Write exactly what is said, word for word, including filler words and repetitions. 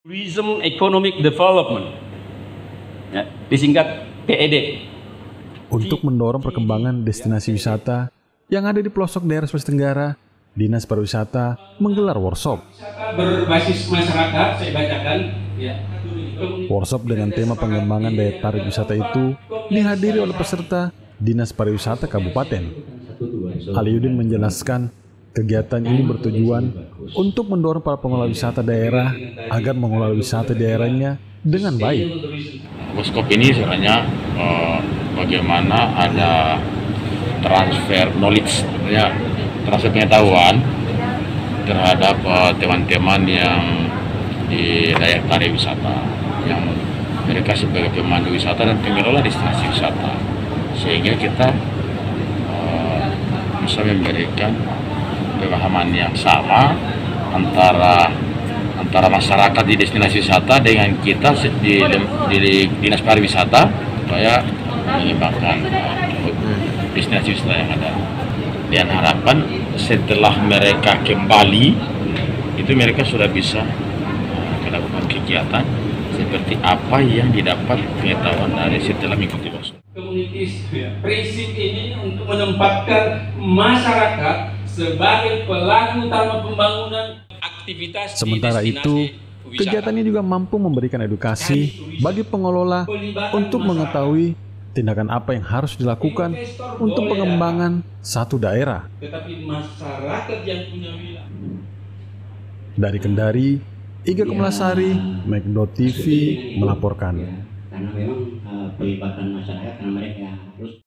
Tourism Economic Development, ya, disingkat T E D. Untuk mendorong perkembangan destinasi wisata yang ada di pelosok daerah Sulawesi Tenggara, Dinas Pariwisata menggelar workshop. Wisata berbasis masyarakat, saya bacakan. Ya. Workshop dengan tema pengembangan daya tarik wisata itu dihadiri oleh peserta Dinas Pariwisata Kabupaten. Aliudin menjelaskan kegiatan ini bertujuan untuk mendorong para pengelola wisata daerah agar mengelola wisata daerahnya dengan baik. Workshop ini sebenarnya eh, bagaimana ada transfer knowledge, ya, transfer pengetahuan terhadap teman-teman uh, yang di daya tarik wisata, yang mereka sebagai pemandu wisata dan pengelola destinasi wisata, sehingga kita uh, bisa memberikan pemahaman yang sama antara antara masyarakat di destinasi wisata dengan kita di, di, di Dinas Pariwisata supaya mengembangkan destinasi wisata yang ada. Dan harapan setelah mereka kembali itu mereka sudah bisa melakukan kegiatan seperti apa yang didapat pengetahuan dari setelah mengikuti workshop. Komunitas, ya, prinsip ini untuk menempatkan masyarakat sebagai pelaku utama pembangunan aktivitas. Sementara itu, kegiatan ini juga mampu memberikan edukasi bagi pengelola untuk mengetahui tindakan apa yang harus dilakukan untuk pengembangan satu daerah. Tetapi masyarakat yang punya wilayah. Dari Kendari, Iga Kemlasari, Megdo T V melaporkan. Karena memang uh, pelibatan masyarakat karena mereka harus